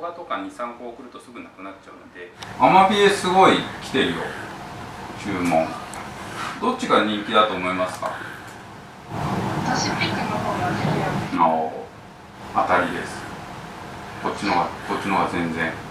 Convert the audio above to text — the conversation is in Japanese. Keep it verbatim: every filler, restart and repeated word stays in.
葉とかに、さんこ送るとすぐなくなっちゃうので。アマビエすごい来てるよ、注文。どっちが人気だと思いますか？ 私ピンクの方が好きなんです。 あお、当たりです。こっちのがこっちのが全然